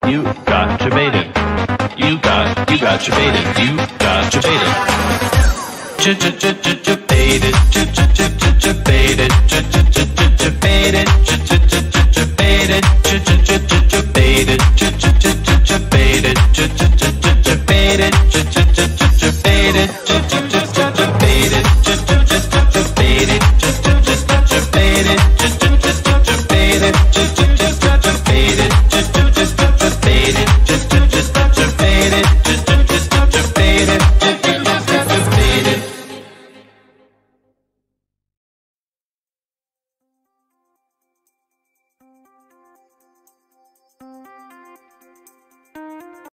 You got Jebaited. You got Jebaited. You got Jebaited. Jebaited. Jebaited. Jebaited. Jebaited. Jebaited. Jebaited.